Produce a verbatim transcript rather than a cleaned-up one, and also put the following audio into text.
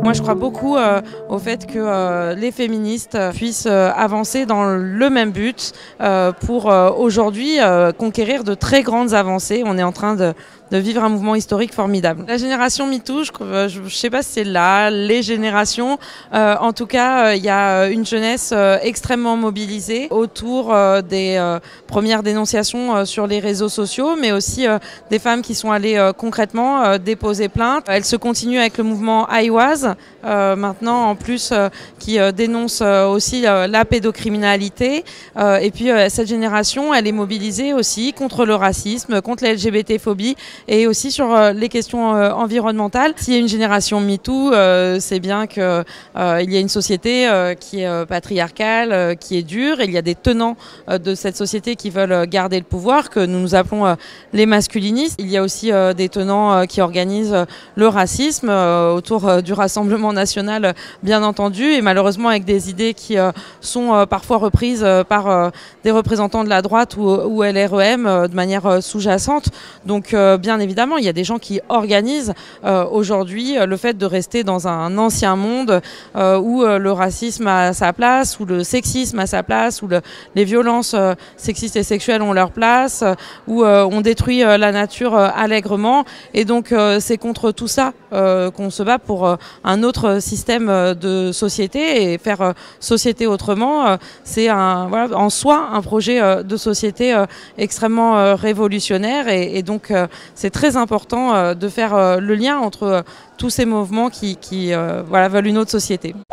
Moi, je crois beaucoup euh, au fait que euh, les féministes puissent euh, avancer dans le même but euh, pour euh, aujourd'hui euh, conquérir de très grandes avancées. On est en train de, de vivre un mouvement historique formidable. La génération MeToo, je ne sais pas si c'est là, les générations. Euh, en tout cas, il euh, y a une jeunesse euh, extrêmement mobilisée autour euh, des euh, premières dénonciations euh, sur les réseaux sociaux, mais aussi euh, des femmes qui sont allées euh, concrètement euh, déposer plainte. Elle se continue avec le mouvement I W A S, euh, maintenant en plus, euh, qui euh, dénonce euh, aussi euh, la pédocriminalité. Euh, et puis euh, cette génération, elle est mobilisée aussi contre le racisme, contre la L G B T-phobie et aussi sur euh, les questions euh, environnementales. S'il y a une génération MeToo, euh, c'est bien qu'il euh, y a une société euh, qui est euh, patriarcale, euh, qui est dure. Et il y a des tenants euh, de cette société qui veulent garder le pouvoir, que nous nous appelons euh, les masculinistes. Il y a aussi euh, des tenants euh, qui organisent euh, le racisme euh, autour euh, du Rassemblement national, euh, bien entendu, et malheureusement avec des idées qui euh, sont euh, parfois reprises euh, par euh, des représentants de la droite ou, ou L R E M euh, de manière euh, sous-jacente. Donc euh, bien évidemment, il y a des gens qui organisent euh, aujourd'hui euh, le fait de rester dans un ancien monde euh, où euh, le racisme a sa place, où le sexisme a sa place, où le, les violences euh, sexistes et sexuelles ont leur place, euh, où euh, on détruit euh, la nature euh, allègrement. Et donc euh, c'est contre tout ça euh, qu'on se bat pour euh, un autre système euh, de société, et faire euh, société autrement, euh, c'est un, voilà, en soi un projet euh, de société euh, extrêmement euh, révolutionnaire, et, et donc euh, c'est très important euh, de faire euh, le lien entre euh, tous ces mouvements qui, qui euh, voilà, veulent une autre société.